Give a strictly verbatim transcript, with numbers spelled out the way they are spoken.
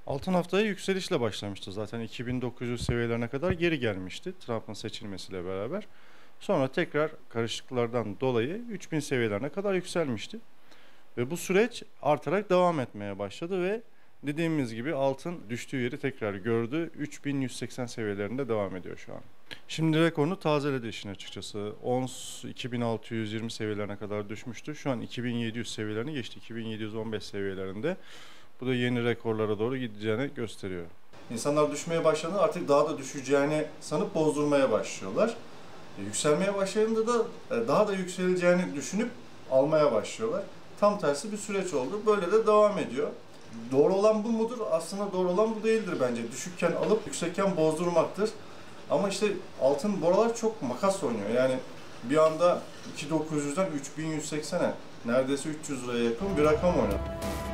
Altın haftaya yükselişle başlamıştı zaten iki bin dokuz yüz seviyelerine kadar geri gelmişti Trump'ın seçilmesiyle beraber. Sonra tekrar karışıklıklardan dolayı üç bin seviyelerine kadar yükselmişti. Ve bu süreç artarak devam etmeye başladı ve dediğimiz gibi altın düştüğü yeri tekrar gördü. üç bin yüz seksen seviyelerinde devam ediyor şu an. Şimdi rekorunu tazeledi işin açıkçası. Ons iki bin altı yüz yirmi seviyelerine kadar düşmüştü. Şu an iki bin yedi yüz seviyelerini geçti. iki bin yedi yüz on beş seviyelerinde. Bu da yeni rekorlara doğru gideceğini gösteriyor. İnsanlar düşmeye başladığında artık daha da düşeceğini sanıp bozdurmaya başlıyorlar. Yükselmeye başladığında da daha da yükseleceğini düşünüp almaya başlıyorlar. Tam tersi bir süreç oldu. Böyle de devam ediyor. Doğru olan bu mudur? Aslında doğru olan bu değildir bence. Düşükken alıp yüksekken bozdurmaktır. Ama işte altın bu aralar çok makas oynuyor. Yani bir anda iki bin dokuz yüzden üç bin yüz seksene neredeyse üç yüz liraya yakın bir rakam oynadı.